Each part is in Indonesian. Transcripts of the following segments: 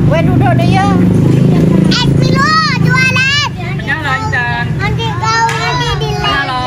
Weh duduk deh ya. Milo jualan. Menyala Intan. Nanti kau nanti di Menyala.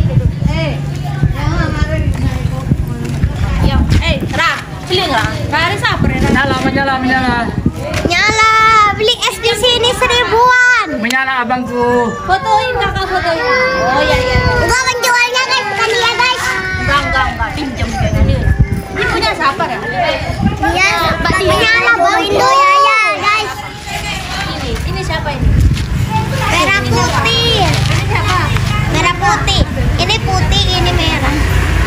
Ya, Ra, beli nggak? Hari sabar ya. Menyala. Nyala, beli es di sini 1000-an. Menyala abangku. Fotoin kakak fotoin. Oh iya. Enggak menjualnya guys, bukan dia guys. Enggak, pinjam kayaknya dia. Ini punya siapa ya? Iya, Nyala bawain doya ya guys. Ini siapa ini? Merah putih. Ini siapa? Merah putih. Ini putih, ini merah.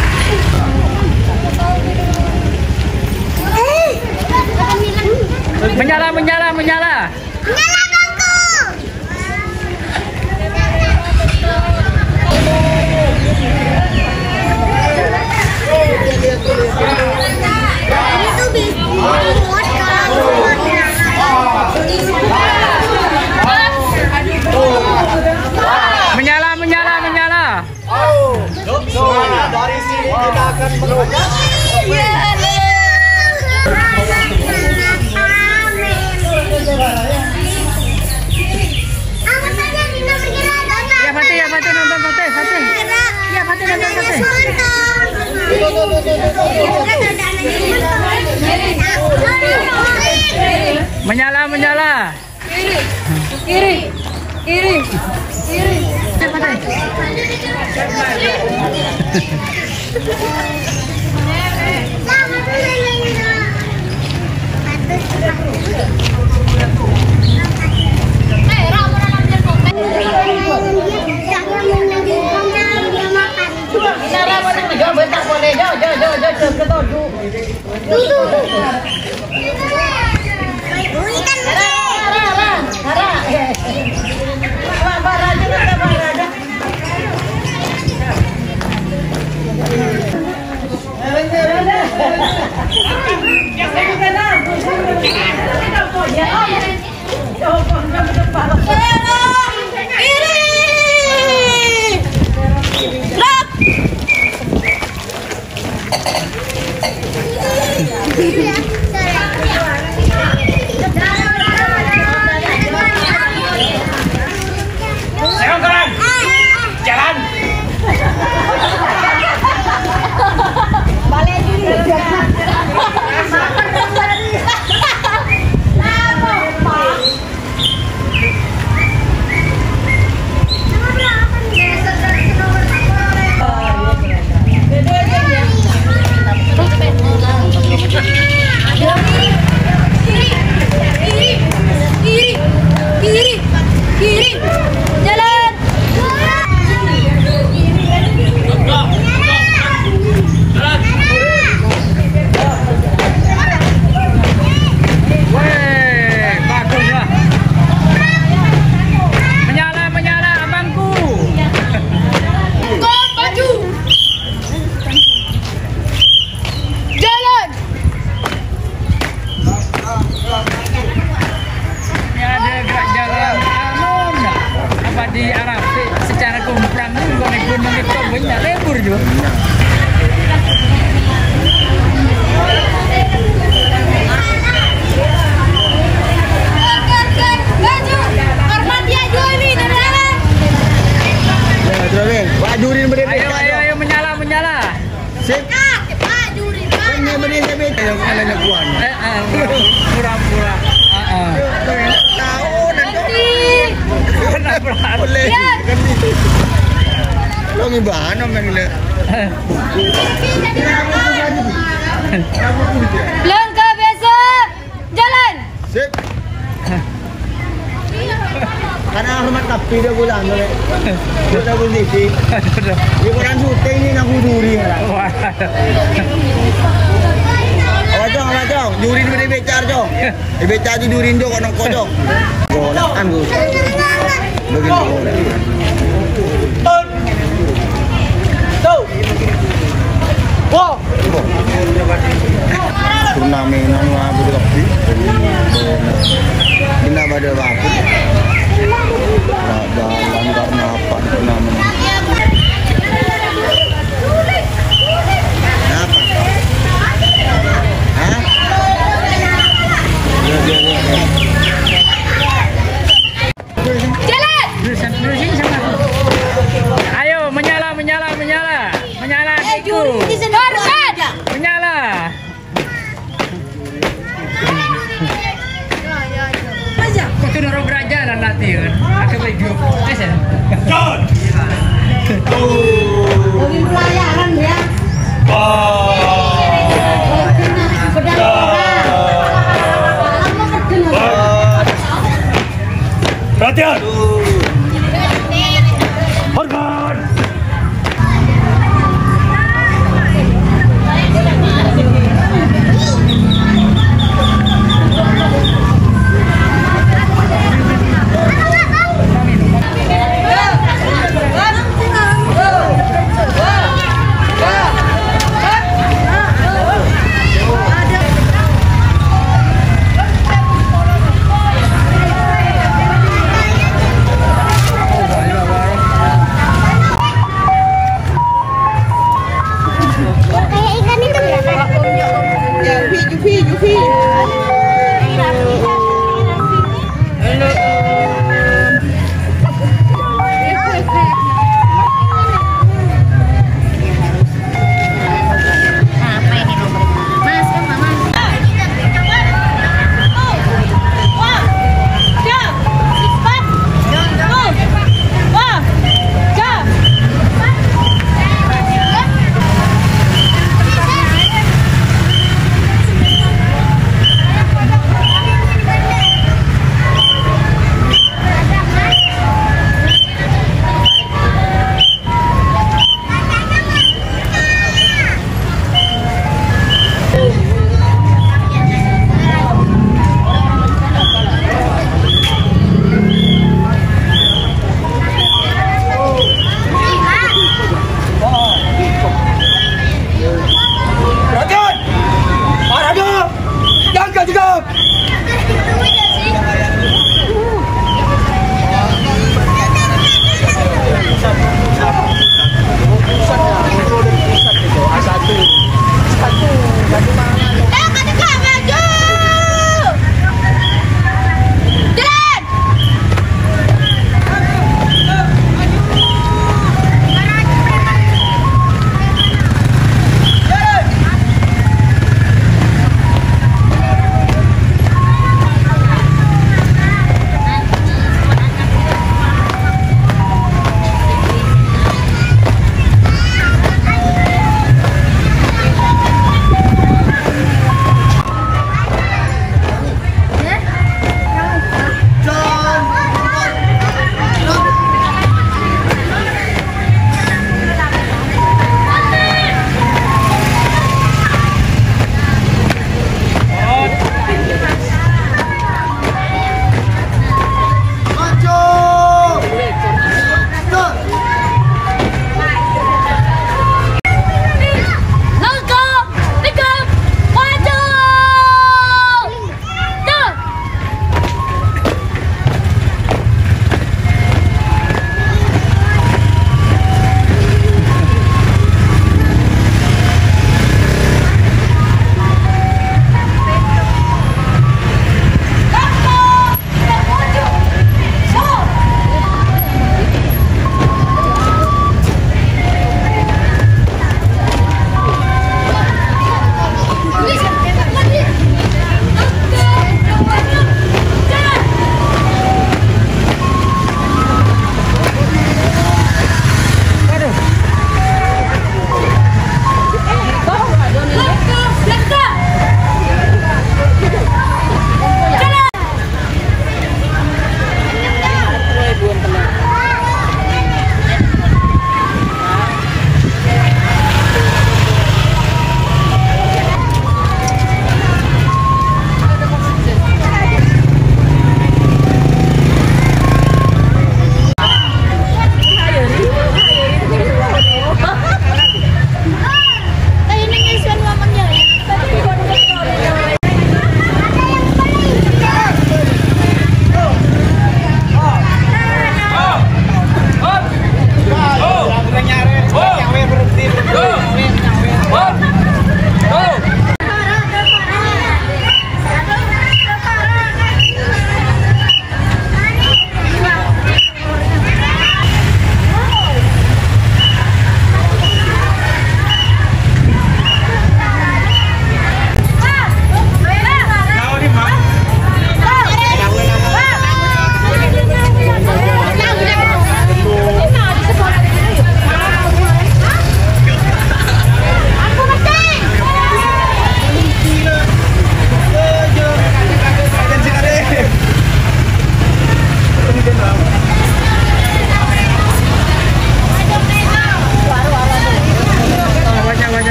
Menyala. Nyala bangku. Ini tuh buat Menyala. Soalnya dari sini kita akan menuju. Ya Fatih nonton Fatih. Ya Fatih nonton Fatih. Menyala. Kiri. Di Arab secara kumpulan gunung itu banyak lebur juga. Jurin berdiri. Ayo menyala. Sip. Pak Juri, Pak. Ini berdiri beda yang kalanya kuan. Pura-pura. Tahu dan Pura-pura. boleh. Lo ngibana mengle. Langkah biasa. Jalan. Sip. Karena hormat tapi dia pulang le. Kita kondisi. Di koran syuting ini aku juri ya. Wajong, juri di becar jong. Di becar di jurin jong kono kojong. Golan Gus. Begini. Wow. Turnamen anu Abu Dhabi. Ini pada waktu. Jalan karena apa turnamen? Kenapa? Hah? Ya. Jalan. Terusin sama aku. Ayo menyala. Menyala adikku. Korban. Menyala. Kau tu dorong beraja lah latih kan. Aku baju. Listen. Mobil pelayaran ya. Perhatian. Hormat. Kayak ikan itu Jufi. apa ini nomor? Mas kan mama. Perhatian. Arahnya. Jaga juga.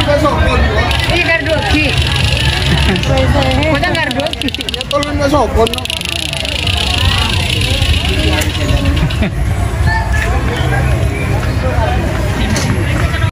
Ini gardoki. Mana gardoki?